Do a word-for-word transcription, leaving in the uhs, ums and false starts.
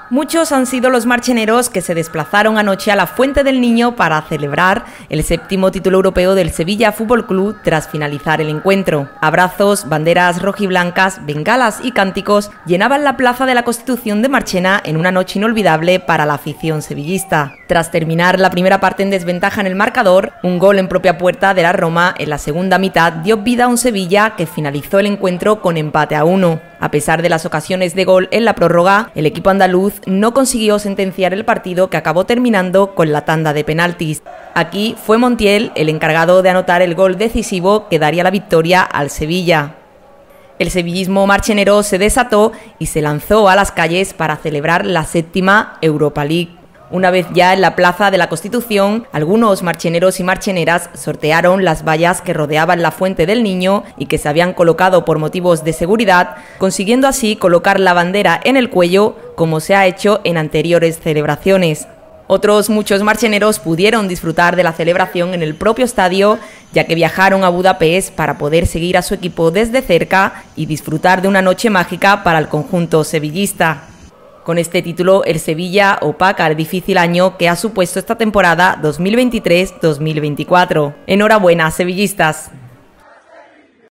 Muchos han sido los marcheneros que se desplazaron anoche a la Fuente del Niño para celebrar el séptimo título europeo del Sevilla Fútbol Club tras finalizar el encuentro. Abrazos, banderas rojiblancas, bengalas y cánticos llenaban la plaza de la Constitución de Marchena en una noche inolvidable para la afición sevillista. Tras terminar la primera parte en desventaja en el marcador, un gol en propia puerta de la Roma en la segunda mitad dio vida a un Sevilla que finalizó el encuentro con empate a uno. A pesar de las ocasiones de gol en la prórroga, el equipo andaluz no consiguió sentenciar el partido, que acabó terminando con la tanda de penaltis. Aquí fue Montiel el encargado de anotar el gol decisivo que daría la victoria al Sevilla. El sevillismo marchenero se desató y se lanzó a las calles para celebrar la séptima Europa League. Una vez ya en la Plaza de la Constitución, algunos marcheneros y marcheneras sortearon las vallas que rodeaban la Fuente del Niño y que se habían colocado por motivos de seguridad, consiguiendo así colocar la bandera en el cuello, como se ha hecho en anteriores celebraciones. Otros muchos marcheneros pudieron disfrutar de la celebración en el propio estadio, ya que viajaron a Budapest para poder seguir a su equipo desde cerca y disfrutar de una noche mágica para el conjunto sevillista. Con este título, el Sevilla opaca el difícil año que ha supuesto esta temporada dos mil veintitrés dos mil veinticuatro. Enhorabuena, sevillistas.